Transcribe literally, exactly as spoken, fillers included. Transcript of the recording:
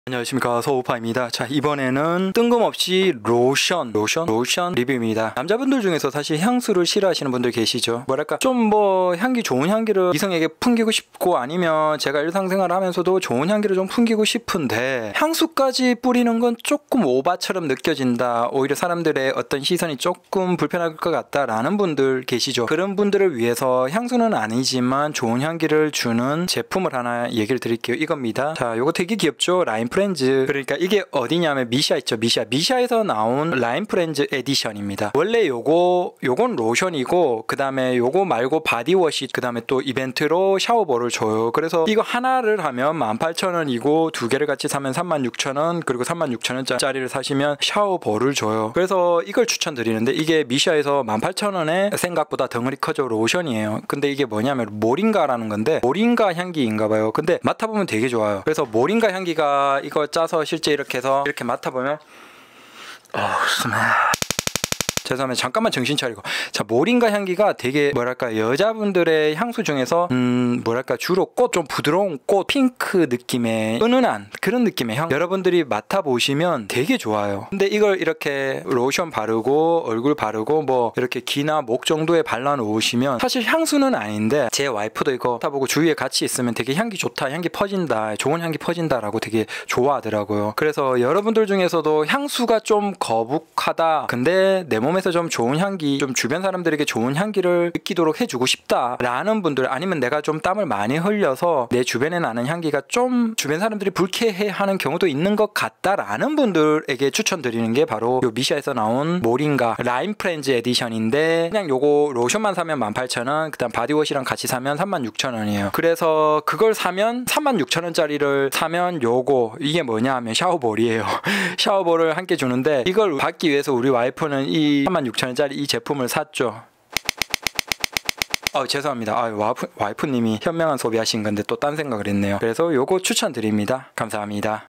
안녕하십니까, 서우파입니다. 자, 이번에는 뜬금없이 로션 로션 로션 리뷰입니다. 남자분들 중에서 사실 향수를 싫어하시는 분들 계시죠. 뭐랄까 좀 뭐 향기 좋은 향기를 이성에게 풍기고 싶고, 아니면 제가 일상생활을 하면서도 좋은 향기를 좀 풍기고 싶은데 향수까지 뿌리는 건 조금 오바처럼 느껴진다, 오히려 사람들의 어떤 시선이 조금 불편할 것 같다라는 분들 계시죠. 그런 분들을 위해서 향수는 아니지만 좋은 향기를 주는 제품을 하나 얘기를 드릴게요. 이겁니다. 자, 요거 되게 귀엽죠? 라임 프렌즈. 그러니까 이게 어디냐면 미샤 있죠. 미샤 미샤에서 나온 라임 프렌즈 에디션입니다. 원래 요거 요건 로션이고, 그 다음에 요거 말고 바디워시, 그 다음에 또 이벤트로 샤워볼을 줘요. 그래서 이거 하나를 하면 만 팔천 원이고 두 개를 같이 사면 삼만 육천 원, 그리고 삼만 육천 원짜리를 사시면 샤워볼을 줘요. 그래서 이걸 추천드리는데, 이게 미샤에서 만 팔천 원에 생각보다 덩어리 커져 로션이에요. 근데 이게 뭐냐면 모링가라는 건데, 모링가 향기인가 봐요. 근데 맡아보면 되게 좋아요. 그래서 모링가 향기가 이거 짜서 실제 이렇게 해서 이렇게 맡아보면 어우 스멜. 죄송합니다. 잠깐만 정신 차리고. 자, 모링가 향기가 되게 뭐랄까 여자분들의 향수 중에서 음 뭐랄까 주로 꽃, 좀 부드러운 꽃, 핑크 느낌의 은은한 그런 느낌의 향, 여러분들이 맡아보시면 되게 좋아요. 근데 이걸 이렇게 로션 바르고 얼굴 바르고 뭐 이렇게 귀나 목 정도에 발라 놓으시면 사실 향수는 아닌데, 제 와이프도 이거 맡아보고 주위에 같이 있으면 되게 향기 좋다, 향기 퍼진다, 좋은 향기 퍼진다 라고 되게 좋아하더라고요. 그래서 여러분들 중에서도 향수가 좀 거북하다, 근데 내 몸에 좀 좋은 향기, 좀 주변 사람들에게 좋은 향기를 느끼도록 해주고 싶다 라는 분들, 아니면 내가 좀 땀을 많이 흘려서 내 주변에 나는 향기가 좀 주변 사람들이 불쾌해하는 경우도 있는 것 같다 라는 분들에게 추천드리는 게 바로 요 미샤에서 나온 모링가 라임 프렌즈 에디션인데, 그냥 요거 로션만 사면 만 팔천 원, 그 다음 바디워시랑 같이 사면 삼만 육천 원이에요 그래서 그걸 사면 삼만 육천 원짜리를 사면 요거 이게 뭐냐 하면 샤워볼이에요. 샤워볼을 함께 주는데, 이걸 받기 위해서 우리 와이프는 이 삼만 육천 원짜리 이 제품을 샀죠. 아, 죄송합니다. 아, 와이프, 와이프님이 현명한 소비하신 건데 또 딴 생각을 했네요. 그래서 요거 추천드립니다. 감사합니다.